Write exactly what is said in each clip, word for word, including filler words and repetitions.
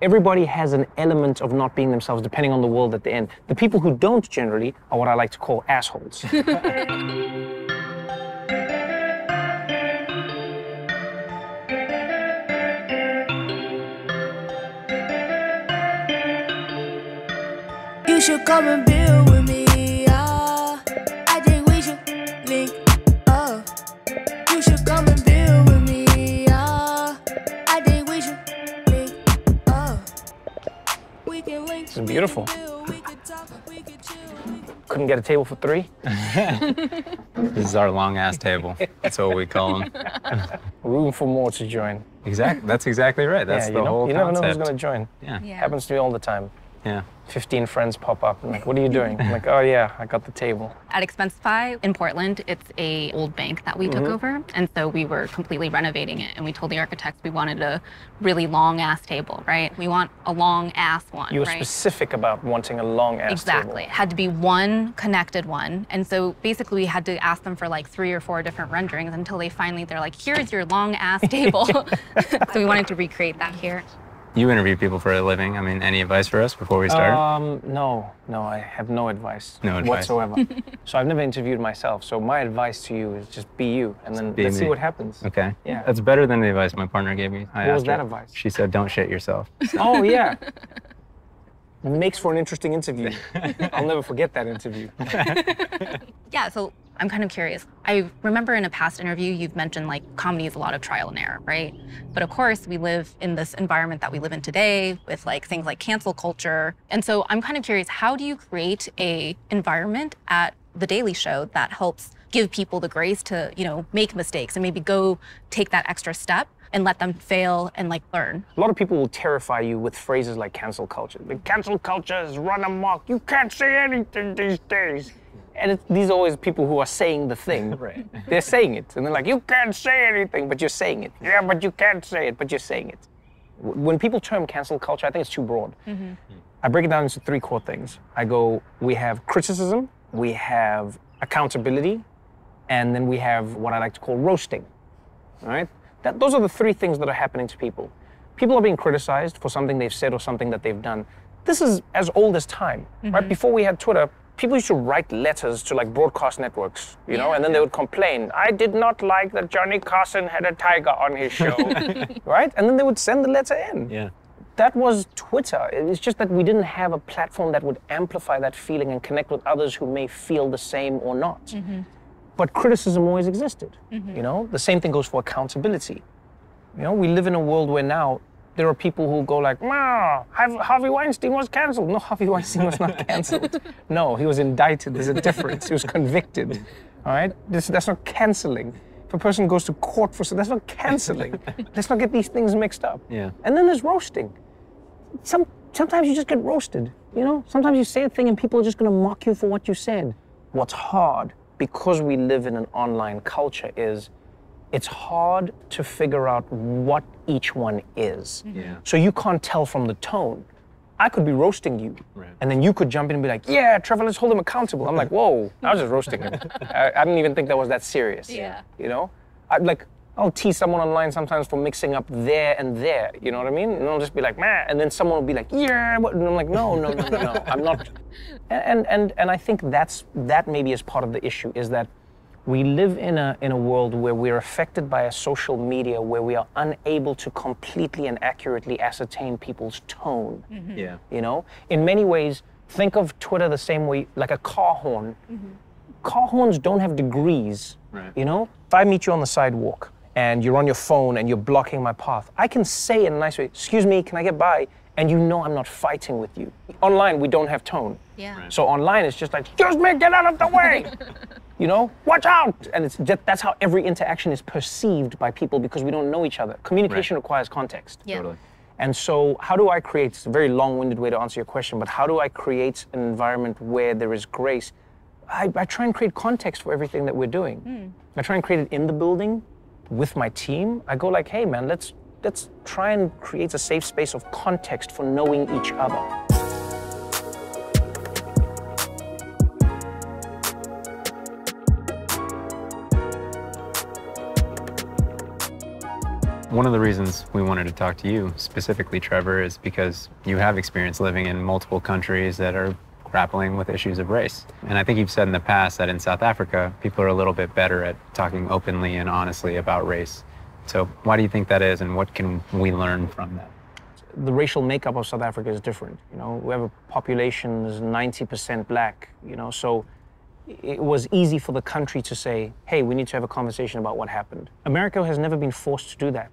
Everybody has an element of not being themselves depending on the world that they're in. The people who don't generally are what I like to call assholes. You should come and build with me, ah. I think we should link up. You should come and build with me, ah. I think we should link up. We can link. This is beautiful. Couldn't get a table for three? This is our long-ass table. That's what we call them. Room for more to join. Exactly. That's exactly right. That's yeah, the you know, whole You concept. never know who's going to join. Yeah. Yeah. Happens to me all the time. Yeah. fifteen friends pop up and like, what are you doing? I'm like, oh yeah, I got the table. At Expensify in Portland, it's a old bank that we took Mm-hmm. over. And so we were completely renovating it. And we told the architects we wanted a really long ass table, right? We want a long ass one, You were right? specific about wanting a long ass Exactly. It had to be one connected one. And so basically we had to ask them for like three or four different renderings until they finally, they're like, here's your long ass table. So we wanted to recreate that here. You interview people for a living. I mean, any advice for us before we start? Um, no, no, I have no advice. No advice. Whatsoever. So I've never interviewed myself. So my advice to you is just be you, and then Be let's see me. what happens. Okay. Yeah. That's better than the advice my partner gave me. I What was asked that her. advice? She said, don't shit yourself. Oh yeah. Makes for an interesting interview. I'll never forget that interview. Yeah, so I'm kind of curious. I remember in a past interview, you've mentioned like comedy is a lot of trial and error, right? But of course, we live in this environment that we live in today with like things like cancel culture. And so I'm kind of curious, how do you create a environment at The Daily Show that helps give people the grace to, you know, make mistakes and maybe go take that extra step and let them fail and like learn? A lot of people will terrify you with phrases like cancel culture. The cancel culture is run amok. You can't say anything these days. And it's, these are always people who are saying the thing. Right. They're saying it. And they're like, you can't say anything, but you're saying it. Yeah, but you can't say it, but you're saying it. When people term cancel culture, I think it's too broad. Mm-hmm. I break it down into three core things. I go, we have criticism, we have accountability, and then we have what I like to call roasting. All right? That, those are the three things that are happening to people. People are being criticized for something they've said or something that they've done. This is as old as time, mm-hmm. right? Before we had Twitter, people used to write letters to like broadcast networks, you know, Yeah. and then they would complain. I did not like that Johnny Carson had a tiger on his show, right? And then they would send the letter in. Yeah. That was Twitter. It's just that we didn't have a platform that would amplify that feeling and connect with others who may feel the same or not. Mm-hmm. But criticism always existed, mm-hmm. you know? The same thing goes for accountability. You know, we live in a world where now there are people who go like, "Wow, Harvey Weinstein was canceled." No, Harvey Weinstein was not canceled. No, he was indicted. There's a difference. He was convicted. All right? This, that's not canceling. If a person goes to court for something, that's not canceling. Let's not get these things mixed up. Yeah. And then there's roasting. Some, sometimes you just get roasted, you know? Sometimes you say a thing and people are just gonna mock you for what you said. What's hard, because we live in an online culture, is it's hard to figure out what each one is. Yeah. So you can't tell from the tone. I could be roasting you, Right. and then you could jump in and be like, yeah, Trevor, let's hold him accountable. I'm like, whoa, I was just roasting him. I, I didn't even think that was that serious. Yeah. You know? I'd like, I'll tease someone online sometimes for mixing up there and there, you know what I mean? And I'll just be like, man, and then someone will be like, yeah, what? And I'm like, no, no, no, no, no, I'm not. And, and, and I think that's, that maybe is part of the issue, is that we live in a, in a world where we're affected by a social media where we are unable to completely and accurately ascertain people's tone. Mm-hmm. Yeah. You know? In many ways, think of Twitter the same way, like a car horn. Mm-hmm. Car horns don't have degrees, Right. you know? If I meet you on the sidewalk and you're on your phone and you're blocking my path, I can say in a nice way, excuse me, can I get by? And you know I'm not fighting with you. Online, we don't have tone. Yeah. Right. So online, it's just like, excuse me, get out of the way. You know, watch out. And it's just, that's how every interaction is perceived by people because we don't know each other. Communication Right. requires context. Yeah. Totally. And so how do I create, it's a very long-winded way to answer your question, but how do I create an environment where there is grace? I, I try and create context for everything that we're doing. Mm. I try and create it in the building with my team. I go like, hey man, let's, let's try and create a safe space of context for knowing each other. One of the reasons we wanted to talk to you specifically, Trevor, is because you have experience living in multiple countries that are grappling with issues of race. And I think you've said in the past that in South Africa, people are a little bit better at talking openly and honestly about race. So why do you think that is, and what can we learn from that? The racial makeup of South Africa is different. You know, we have a population that's ninety percent black, you know, so it was easy for the country to say, hey, we need to have a conversation about what happened. America has never been forced to do that.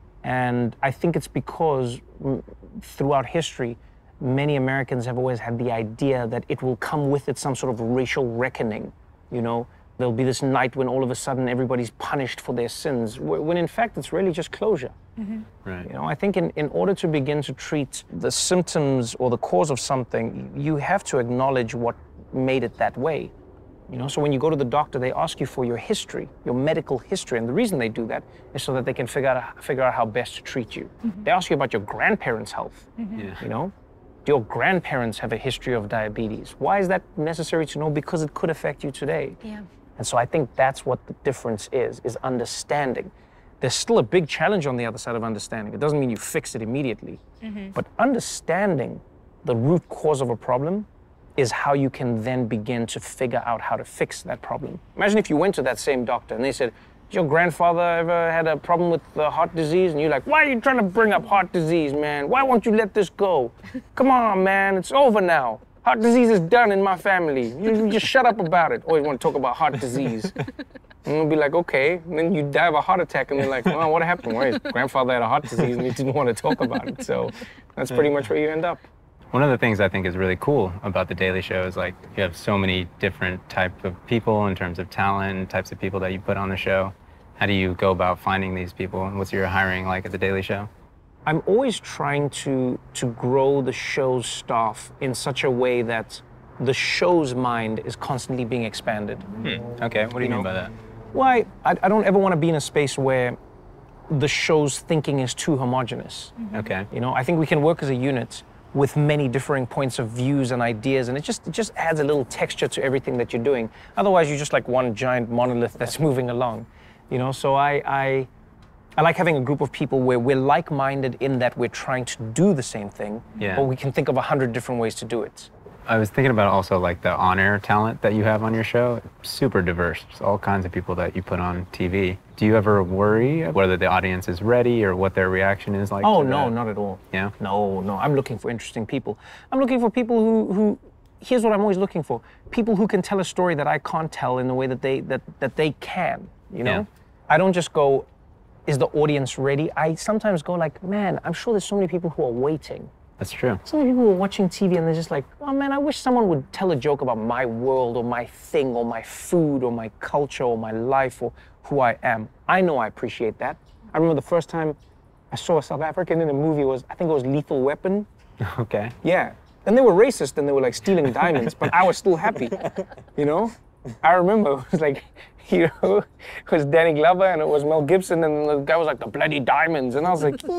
And I think it's because throughout history, many Americans have always had the idea that it will come with it some sort of racial reckoning. You know, there'll be this night when all of a sudden everybody's punished for their sins, when in fact it's really just closure. Mm-hmm. Right. You know, I think in, in order to begin to treat the symptoms or the cause of something, you have to acknowledge what made it that way. You know, so when you go to the doctor, they ask you for your history, your medical history, and the reason they do that is so that they can figure out figure out how best to treat you. Mm-hmm. They ask you about your grandparents' health. Mm-hmm. Yeah. You know, do your grandparents have a history of diabetes? Why is that necessary to know? Because it could affect you today. Yeah. And so I think that's what the difference is: is understanding. There's still a big challenge on the other side of understanding. It doesn't mean you fix it immediately, mm-hmm. but understanding the root cause of a problem is how you can then begin to figure out how to fix that problem. Imagine if you went to that same doctor and they said, "Did your grandfather ever had a problem with the heart disease?" And you're like, "Why are you trying to bring up heart disease, man? Why won't you let this go? Come on, man, it's over now. Heart disease is done in my family. You, you just shut up about it." Always want to talk about heart disease. And they'll be like, "Okay." And then you die of a heart attack and they're like, "Well, what happened? Why his grandfather had a heart disease and he didn't want to talk about it." So that's pretty much where you end up. One of the things I think is really cool about The Daily Show is like you have so many different types of people in terms of talent, types of people that you put on the show. How do you go about finding these people? What's your hiring like at The Daily Show? I'm always trying to, to grow the show's staff in such a way that the show's mind is constantly being expanded. Hmm. Okay, what do you, you mean know? by that? Well, I, I don't ever want to be in a space where the show's thinking is too homogenous. Mm-hmm. Okay. You know, I think we can work as a unit with many differing points of views and ideas, and it just it just adds a little texture to everything that you're doing. Otherwise, you're just like one giant monolith that's moving along, you know. So I, I I like having a group of people where we're like-minded in that we're trying to do the same thing, yeah. but we can think of a hundred different ways to do it. I was thinking about also like the on-air talent that you have on your show. Super diverse. There's all kinds of people that you put on T V. Do you ever worry whether the audience is ready or what their reaction is like? Oh, no, that? Not at all. Yeah? No, no. I'm looking for interesting people. I'm looking for people who, who, here's what I'm always looking for. People who can tell a story that I can't tell in the way that they, that, that they can, you know? Yeah. I don't just go, is the audience ready? I sometimes go like, man, I'm sure there's so many people who are waiting. That's true. So many people are watching T V and they're just like, oh man, I wish someone would tell a joke about my world or my thing or my food or my culture or my life or who I am. I know I appreciate that. I remember the first time I saw a South African in a movie was, I think it was Lethal Weapon. Okay. Yeah. And they were racist and they were like stealing diamonds, but I was still happy, you know? I remember it was like, you know, it was Danny Glover and it was Mel Gibson and the guy was like, the bloody diamonds. And I was like,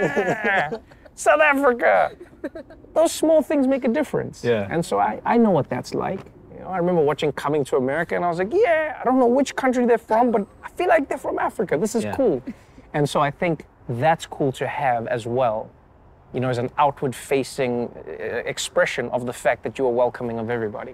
yeah! South Africa. Those small things make a difference. Yeah. And so I, I know what that's like. You know, I remember watching Coming to America and I was like, yeah, I don't know which country they're from, but I feel like they're from Africa. This is yeah. cool. And so I think that's cool to have as well, you know, as an outward facing uh, expression of the fact that you are welcoming of everybody.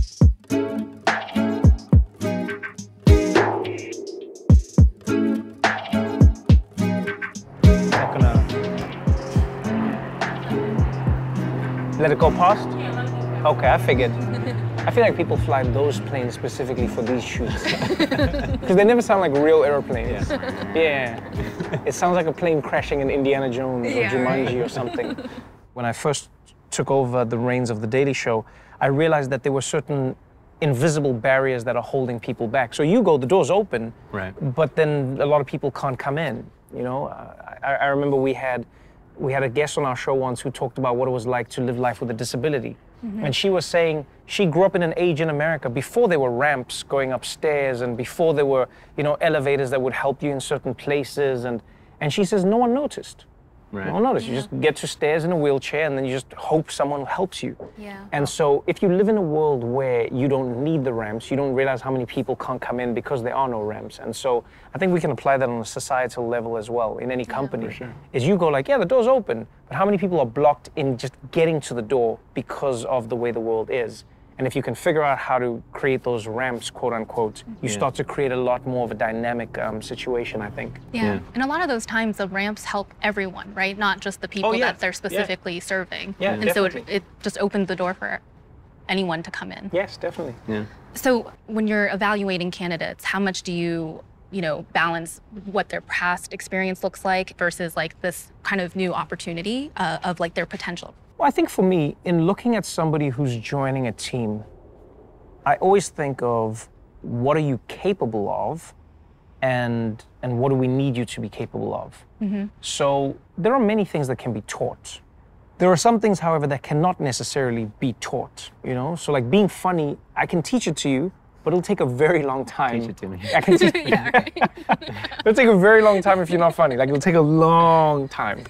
Let it go past? Okay, I figured. I feel like people fly those planes specifically for these shoots. Because they never sound like real airplanes. Yeah. yeah. It sounds like a plane crashing in Indiana Jones or yeah, Jumanji right. or something. When I first took over the reins of The Daily Show, I realized that there were certain invisible barriers that are holding people back. So you go, the door's open, right. but then a lot of people can't come in. You know, uh, I, I remember we had We had a guest on our show once who talked about what it was like to live life with a disability. Mm-hmm. And she was saying she grew up in an age in America before there were ramps going upstairs and before there were, you know, elevators that would help you in certain places. And, and she says no one noticed. Right. You won't notice. Yeah. You just get to stairs in a wheelchair and then you just hope someone helps you. Yeah. And so if you live in a world where you don't need the ramps, you don't realize how many people can't come in because there are no ramps. And so I think we can apply that on a societal level as well in any company. For sure. Is you go like, yeah, the door's open, but how many people are blocked in just getting to the door because of the way the world is? And if you can figure out how to create those ramps, quote unquote, you Yeah. start to create a lot more of a dynamic um, situation, I think. Yeah. Yeah. And a lot of those times the ramps help everyone, right? Not just the people Oh, yeah. that they're Yeah. specifically serving. Yeah, and so it, definitely. it just opened the door for anyone to come in. Yes, definitely. Yeah. So when you're evaluating candidates, how much do you, you know, balance what their past experience looks like versus like this kind of new opportunity uh, of like their potential? Well, I think for me, in looking at somebody who's joining a team, I always think of what are you capable of and, and what do we need you to be capable of? Mm-hmm. So there are many things that can be taught. There are some things, however, that cannot necessarily be taught, you know? So like being funny, I can teach it to you, but it'll take a very long time. Teach it to me. I can teach Yeah, right. It'll take a very long time if you're not funny. Like it'll take a long time.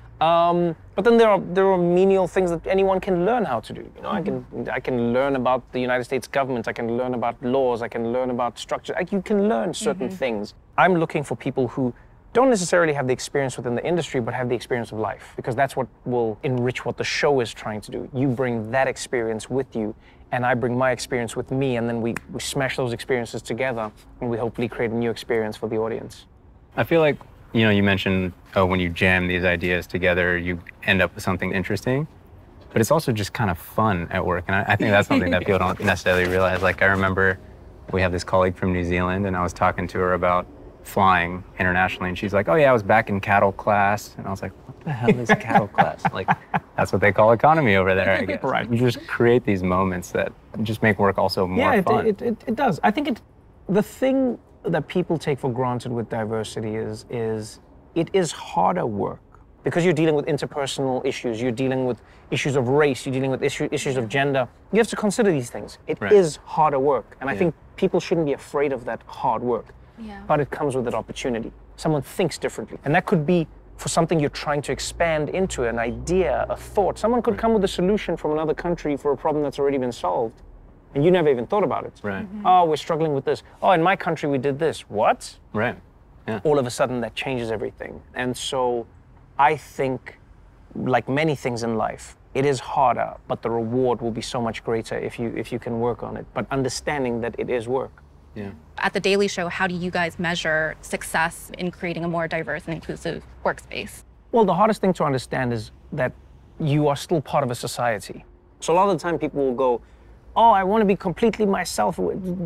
Um, but then there are there are menial things that anyone can learn how to do. You know, I can I can learn about the United States government. I can learn about laws. I can learn about structure. Like you can learn certain things. I'm looking for people who don't necessarily have the experience within the industry, but have the experience of life, because that's what will enrich what the show is trying to do. You bring that experience with you, and I bring my experience with me, and then we, we smash those experiences together, and we hopefully create a new experience for the audience. I feel like, you know, you mentioned oh, when you jam these ideas together, you end up with something interesting, but it's also just kind of fun at work. And I, I think that's something that people don't necessarily realize. Like I remember we have this colleague from New Zealand, and I was talking to her about flying internationally, and she's like, oh yeah, I was back in cattle class. And I was like, what the hell is cattle class? Like, that's what they call economy over there, I guess. Right. You just create these moments that just make work also more yeah, it, fun. it, it, it does. I think it, the thing that people take for granted with diversity is, is it is harder work because you're dealing with interpersonal issues, you're dealing with issues of race, you're dealing with issue, issues of gender. You have to consider these things. It Right. is harder work, and I Yeah. think people shouldn't be afraid of that hard work. Yeah. But it comes with that opportunity. Someone thinks differently, and that could be for something you're trying to expand into, an idea, a thought. Someone could come with a solution from another country for a problem that's already been solved, and you never even thought about it. Right. Oh, we're struggling with this. Oh, in my country we did this. What? Right. Yeah. All of a sudden that changes everything. And so I think, like many things in life, it is harder, but the reward will be so much greater if you if you can work on it. But understanding that it is work. Yeah. At The Daily Show, how do you guys measure success in creating a more diverse and inclusive workspace? Well, the hardest thing to understand is that you are still part of a society. So a lot of the time people will go, oh, I want to be completely myself.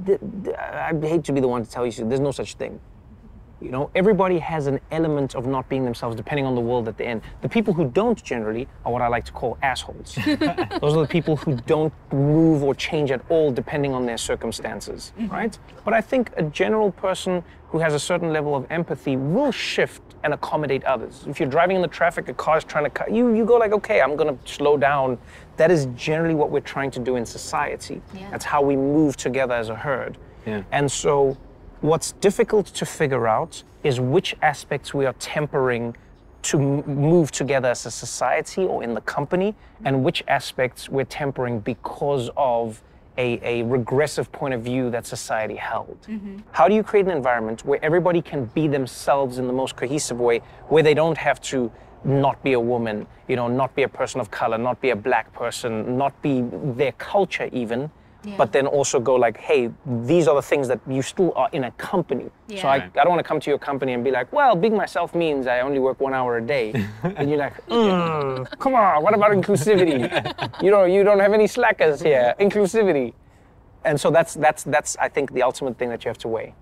I hate to be the one to tell you, there's no such thing. You know, everybody has an element of not being themselves depending on the world that they're in. The people who don't generally are what I like to call assholes. Those are the people who don't move or change at all depending on their circumstances, right? But I think a general person who has a certain level of empathy will shift and accommodate others. If you're driving in the traffic, a car's trying to cut you, you go like, okay, I'm gonna slow down. That is generally what we're trying to do in society. Yeah. That's how we move together as a herd. Yeah. And so what's difficult to figure out is which aspects we are tempering to m- move together as a society or in the company, and which aspects we're tempering because of a, a regressive point of view that society held. How do you create an environment where everybody can be themselves in the most cohesive way, where they don't have to not be a woman, you know, not be a person of color, not be a black person, not be their culture even, Yeah. but then also go like, hey, these are the things that you still are in a company. So I, Yeah. I don't want to come to your company and be like, well, being myself means I only work one hour a day. And you're like, mm, come on, what about inclusivity? you don't, you don't have any slackers here, inclusivity. And so that's, that's, that's, I think, the ultimate thing that you have to weigh.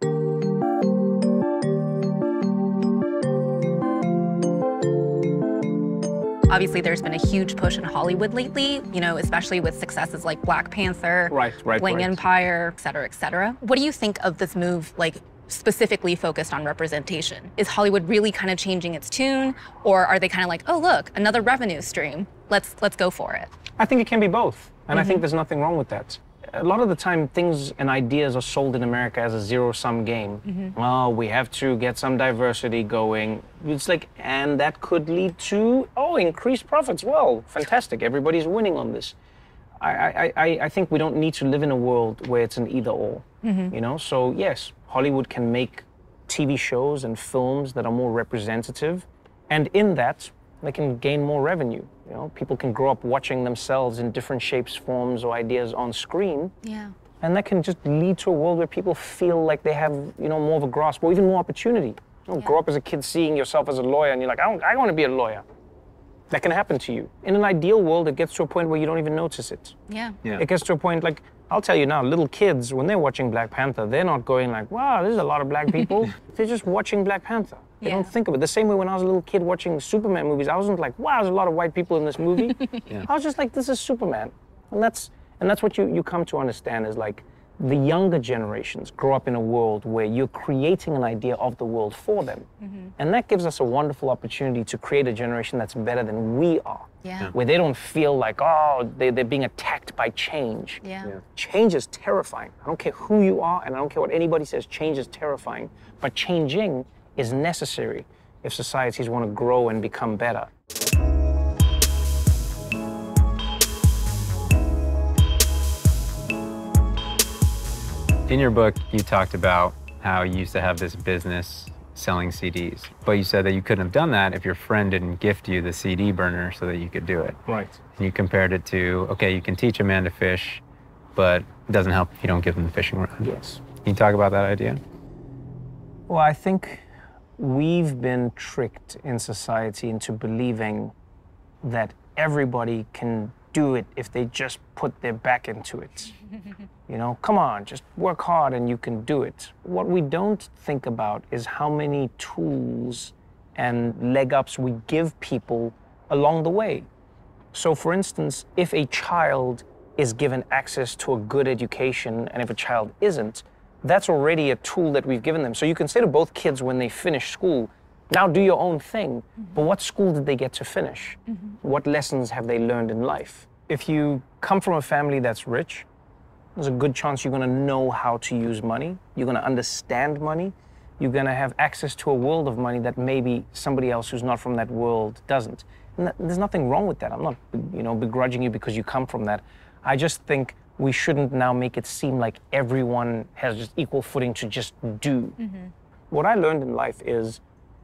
Obviously, there's been a huge push in Hollywood lately, you know, especially with successes like Black Panther, Right, right, Wang right. Empire, et cetera, et cetera. What do you think of this move, like specifically focused on representation? Is Hollywood really kind of changing its tune, or are they kind of like, oh, look, another revenue stream. Let's let's go for it. I think it can be both. And I think there's nothing wrong with that. a lot of the time things and ideas are sold in America as a zero-sum game. Mm-hmm. Oh, we have to get some diversity going. It's like, and that could lead to, oh, increased profits. Well, fantastic, everybody's winning on this. I, I, I, I think we don't need to live in a world where it's an either-or, mm-hmm. you know? So yes, Hollywood can make T V shows and films that are more representative, and in that, they can gain more revenue. You know, people can grow up watching themselves in different shapes, forms, or ideas on screen. Yeah. And that can just lead to a world where people feel like they have, you know, more of a grasp or even more opportunity. You know, Yeah. grow up as a kid seeing yourself as a lawyer and you're like, I, don't, I want to be a lawyer. That can happen to you. In an ideal world, it gets to a point where you don't even notice it. Yeah. Yeah. It gets to a point like, I'll tell you now, little kids, when they're watching Black Panther, they're not going like, wow, there's a lot of black people. They're just watching Black Panther. They Yeah. don't think of it. The same way when I was a little kid watching Superman movies, I wasn't like, wow, there's a lot of white people in this movie. Yeah. I was just like, this is Superman. And that's and that's what you, you come to understand is like, the younger generations grow up in a world where you're creating an idea of the world for them. Mm-hmm. And that gives us a wonderful opportunity to create a generation that's better than we are. Yeah. Where they don't feel like, oh, they, they're being attacked by change. Yeah. Yeah. Change is terrifying. I don't care who you are, and I don't care what anybody says, change is terrifying. But changing is necessary if societies want to grow and become better. In your book, you talked about how you used to have this business selling C Ds, but you said that you couldn't have done that if your friend didn't gift you the C D burner so that you could do it. Right. And you compared it to, okay, you can teach a man to fish, but it doesn't help if you don't give him the fishing rod. Yes. Can you talk about that idea? Well, I think we've been tricked in society into believing that everybody can do it if they just put their back into it. You know, come on, just work hard and you can do it. What we don't think about is how many tools and leg ups we give people along the way. So for instance, if a child is given access to a good education and if a child isn't, that's already a tool that we've given them. So you can say to both kids when they finish school, now do your own thing. Mm-hmm. But what school did they get to finish? Mm-hmm. What lessons have they learned in life? If you come from a family that's rich, there's a good chance you're gonna know how to use money. You're gonna understand money. You're gonna have access to a world of money that maybe somebody else who's not from that world doesn't. And that, there's nothing wrong with that. I'm not, you know, begrudging you because you come from that. I just think we shouldn't now make it seem like everyone has just equal footing to just do. Mm-hmm. What I learned in life is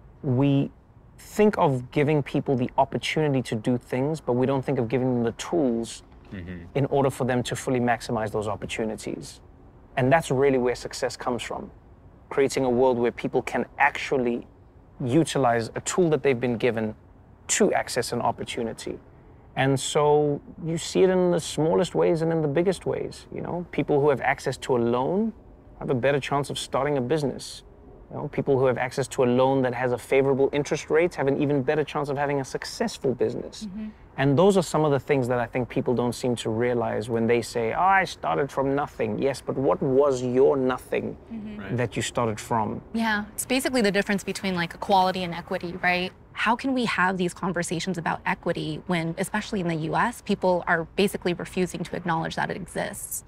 we think of giving people the opportunity to do things, but we don't think of giving them the tools mm-hmm. in order for them to fully maximize those opportunities. And that's really where success comes from. Creating a world where people can actually utilize a tool that they've been given to access an opportunity. And so you see it in the smallest ways and in the biggest ways. You know, people who have access to a loan have a better chance of starting a business. You know, people who have access to a loan that has a favorable interest rate have an even better chance of having a successful business. Mm-hmm. And those are some of the things that I think people don't seem to realize when they say, oh, I started from nothing. Yes, but what was your nothing mm-hmm. right. that you started from? Yeah, it's basically the difference between like equality and equity, right? How can we have these conversations about equity when, especially in the U S, people are basically refusing to acknowledge that it exists?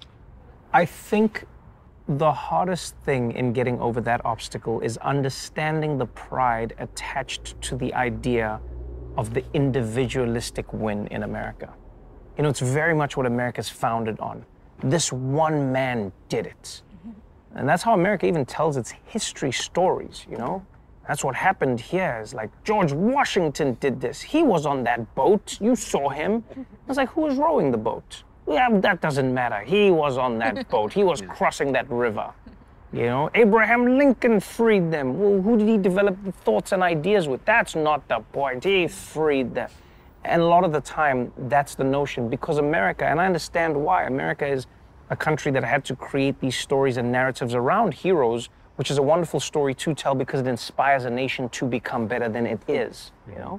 I think the hardest thing in getting over that obstacle is understanding the pride attached to the idea of the individualistic win in America. You know, it's very much what America's founded on. This one man did it. Mm-hmm. And that's how America even tells its history stories, you know? That's what happened here. Is like George Washington did this. He was on that boat. You saw him. It's like, who was rowing the boat? Yeah, that doesn't matter. He was on that boat. He was crossing that river. You know, Abraham Lincoln freed them. Well, who did he develop the thoughts and ideas with? That's not the point. He freed them. And a lot of the time, that's the notion. Because America, and I understand why, America is a country that had to create these stories and narratives around heroes, which is a wonderful story to tell because it inspires a nation to become better than it is, you know?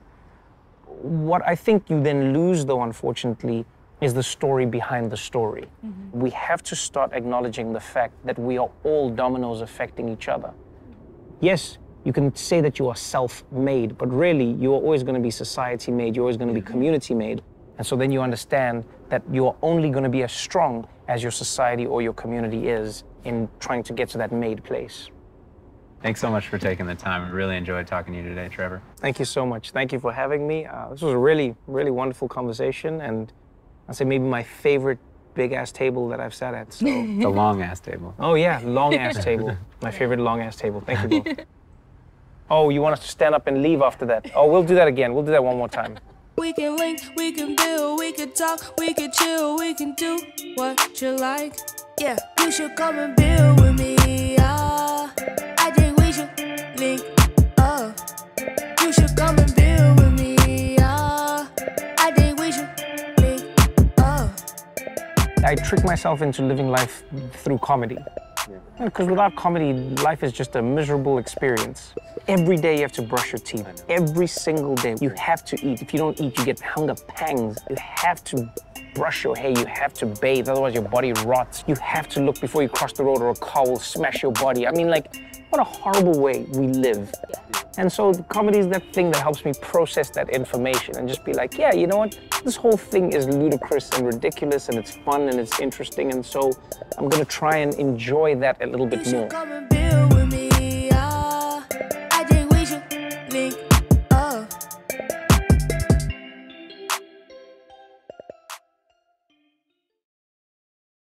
What I think you then lose, though, unfortunately, is the story behind the story. Mm-hmm. We have to start acknowledging the fact that we are all dominoes affecting each other. Yes, you can say that you are self-made, but really you are always going to be society-made, you're always going to be community-made. And so then you understand that you are only going to be as strong as your society or your community is in trying to get to that made place. Thanks so much for taking the time. I really enjoyed talking to you today, Trevor. Thank you so much. Thank you for having me. Uh, this was a really, really wonderful conversation, and I'd say maybe my favorite big-ass table that I've sat at. So. The long-ass table. Oh yeah, long-ass table. My favorite long-ass table. Thank you both. Oh, you want us to stand up and leave after that? Oh, we'll do that again. We'll do that one more time. We can link, we can build, we can talk, we can chill, we can do what you like. Yeah, you should come and build with me. Yeah. I think we should link up. You should come and build with me. Yeah. I think we should link up. I trick myself into living life through comedy. Because without comedy, life is just a miserable experience. Every day you have to brush your teeth. Every single day you have to eat. If you don't eat, you get hunger pangs. You have to brush your hair, you have to bathe, otherwise your body rots. You have to look before you cross the road or a car will smash your body. I mean, like, what a horrible way we live. And so comedy is that thing that helps me process that information and just be like, yeah, you know what? This whole thing is ludicrous and ridiculous and it's fun and it's interesting, and so I'm gonna try and enjoy that a little bit more.